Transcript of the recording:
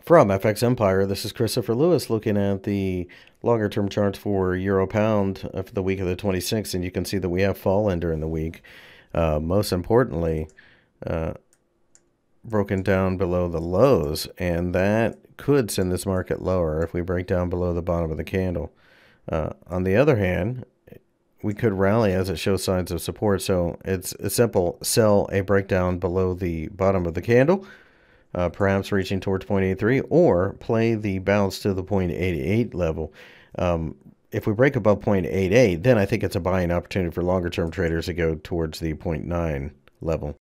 From FX Empire, this is Christopher Lewis looking at the longer term charts for Euro Pound for the week of the 26th, and you can see that we have fallen during the week. Most importantly, broken down below the lows, and that could send this market lower if we break down below the bottom of the candle. On the other hand, we could rally as it shows signs of support, so it's a simple sell a breakdown below the bottom of the candle. Perhaps reaching towards 0.83, or play the bounce to the 0.88 level. If we break above 0.88, then I think it's a buying opportunity for longer term traders to go towards the 0.9 level.